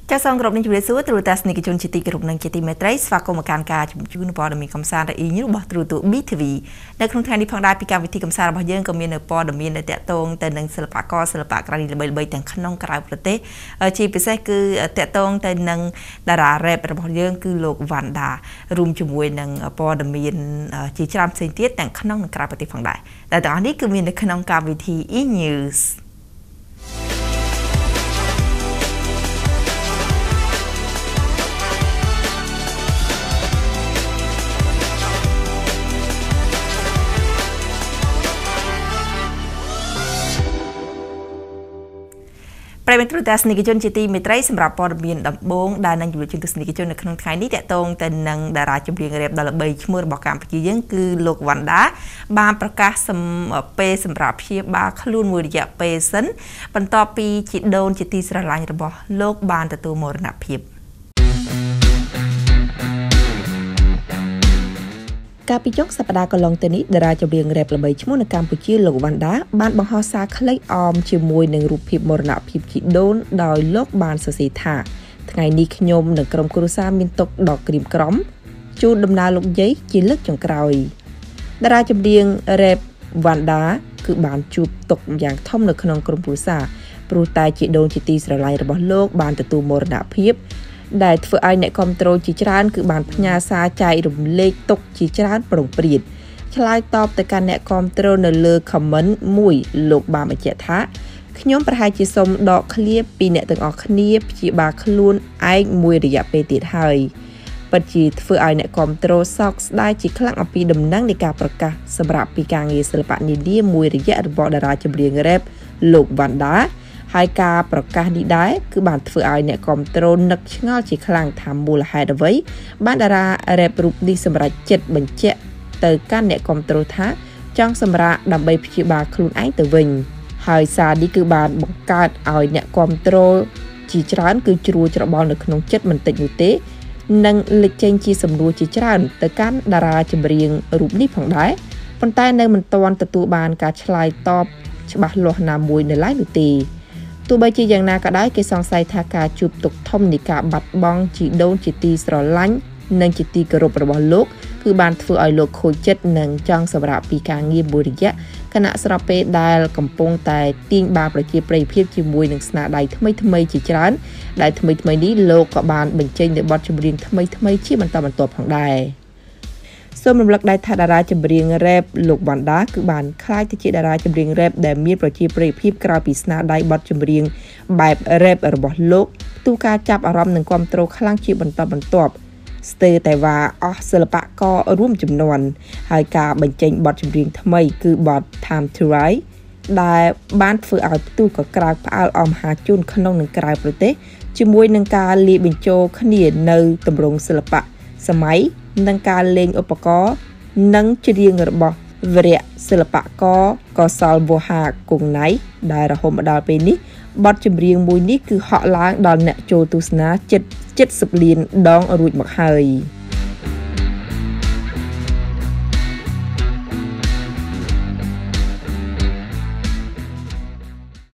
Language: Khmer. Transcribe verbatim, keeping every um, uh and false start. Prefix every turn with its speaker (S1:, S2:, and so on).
S1: ចាសសងក្រុមនេះជំរាបសួរទូរទស្សនិកជនជាទីគោរពនិងជាទីមេត្រីស្វាគមន៍មកកាន់ការជំជូនព័ត៌មានកំសាន្តរអ៊ីញរបស់ទូរទស្សន៍ B T V នៅក្នុងថ្ងៃនេះផងដែរពីកម្មវិធីកំសាន្តរបស់យើងក៏មាននៅព័ត៌មានដែលតាក់ទងទៅនឹងសិល្បករសិល្បករល្បីៗទាំងក្នុងក្រៅប្រទេសជាពិសេសគឺតាក់ទងទៅនឹងតារារ៉េបរបស់យើងគឺលោកវ៉ាន់ដារួមជាមួយនឹងព័ត៌មានជាច្រើនផ្សេងទៀតទាំងក្នុងនិងក្រៅប្រទេសផងដែរតែទាំងអស់នេះគឺមាននៅក្នុងកម្មវិធី E Newsប្រិយមិត្តទូរទស្សនិកជនជាទីមេត្រីសម្រាប់ព័ត៌មានដំបូងដែលនឹងជម្រាបជូនទស្សនិកជននៅក្នុងថ្ងៃនេះតាក់ទងទៅនឹងតារាចម្រៀងរ៉េបដ៏ល្បីឈ្មោះរបស់កម្ពុជាយើងគឺលោកវ៉ាន់ដាបានប្រកាសពេលសម្រាប់ព្យាបាលខ្លួនមួយរយៈពេលសិនបន្ទាប់ពីជីដូនជាទីស្រឡាញ់របស់លោកបានទទួលមរណភាពកាលពីចុងសប្តាហ៍កន្លងទៅនេះតារាចម្រៀងរ៉េបល្បីឈ្មោះនៅកម្ពុជាលោកវ៉ាន់ដាបានបង្ហោះសារខ្លីអមជាមួយនឹងរូបភាពមរណភាពជីដូនដោយលោកបានសរសេរថាថ្ងៃនេះខ្ញុំនិងក្រុមគ្រួសារមានទុក្ខដ៏ក្រៀមក្រំជូនដំណើរលោកយាយជាលើកចុងក្រោយតារាចម្រៀងរ៉េបវ៉ាន់ដាគឺបានជួបទុក្ខយ៉ាងធំនៅក្នុងក្រុមគ្រួសារព្រោះតែជីដូនជាទីស្រឡាញ់របស់លោកបានទទួលមរណភាពដែលធ្វើឲ្យអ្នកគ្រប់គ្រងជាច្រើនគឺបានផ្ញើសារចែករំលែកទុកជាច្រើនប្រងព្រាតឆ្លើយតបទៅកាន់អ្នកគ្រប់គ្រងនៅលើ comment មួយលោកបានបញ្ជាក់ថាខ្ញុំប្រហែលជាសូមដកឃ្លាពីអ្នកទាំងអស់គ្នាព្យាបាលខ្លួនឯងមួយរយៈពេលទៀតហើយពិតជាធ្វើឲ្យអ្នកគ្រប់គ្រងសោកស្ដាយជាខ្លាំងអំពីដំណឹងនៃការប្រកាសសម្រាប់ពីការងារសិល្បៈនានាមួយរយៈរបស់តារាចម្រៀងរ៉េបលោកវ៉ាន់ដាហើយការប្រកាសនេះដែរគឺបានធ្វើឲ្យអ្នកគ្រប់គ្រងនឹកឆ្ងល់ជាខ្លាំងថាមូលហេតុអ្វីបានតារារ៉េបរូបនេះសម្រាប់ចិត្តបញ្ជាក់ទៅកាន់អ្នកគ្រប់គ្រងថាចង់សម្រាកដើម្បីព្យាបាលខ្លួនឯងទៅវិញហើយសារនេះគឺបានបង្កើតឲ្យអ្នកគ្រប់គ្រងជាច្រើនគឺជ្រួលច្របល់នៅក្នុងចិត្តមិនតិចនោះទេនិងលេចចេញជាសំណួរជាច្រើនទៅកាន់តារាចម្រៀងរូបនេះផងដែរប៉ុន្តែនៅមិនទាន់ទទួលបានការឆ្លើយតបច្បាស់លាស់ណាមួយនៅឡើយនោះទេទោះបីជាយ៉ាងណាក៏ដោយគេសង្ស័យថាការជួបទុក្ខធំនៃការបាត់បង់ជីដូនជាទីស្រឡាញ់និងជាទីគោរពរបស់លោកគឺបានធ្វើឲ្យលោកខូចចិត្តនិងចង់សម្រាកពីការងារមួយរយៈគណៈស្របពេលដែលកំពុងតែទាញបានប្រជាប្រិយភាពជាមួយនឹងស្នាដៃថ្មីថ្មីជាច្រើនដែលថ្មីថ្មីនេះលោកក៏បានបញ្ចេញនូវបទចម្រៀងថ្មីថ្មីជាបន្តបន្ទាប់ផងដែរសូមរំលឹកដែរថាតារាចម្រៀងរ៉េបលោកវ៉ាន់ដាគឺបានក្លាយទៅជាតារាចម្រៀងរ៉េបដែលមានប្រជាប្រិយភាពក្រោយពីស្នាដៃបទចម្រៀងបែបរ៉េបរបស់លោកផ្ទុះការចាប់អារម្មណ៍និងគាំទ្រខ្លាំងជាបន្តបន្ទាប់ស្ទើរតែว่าអស់សិល្បកររួមចំនួនហើយការបញ្ចេញបទចម្រៀងថ្មីគឺបទ Time to Rise ដែលបានធ្វើឲ្យផ្ទុះក៏ក្រើកផ្អើលអមហាជនក្នុងនិងក្រៅប្រទេសជាមួយនឹងការលាយបញ្ចូលគ្នានៅទម្រង់សិល្បៈសម័យនិងការលេងឧបករណ៍និងច្រៀងរបស់វីរៈសិល្បករកសលវោហាគង់ណៃដែលរហូតមកដល់ពេលនេះបទចម្រៀងមួយនេះគឺហក់ឡើងដល់អ្នកចូលទស្សនាជិតជិតសិបលានដងរួចមកហើយ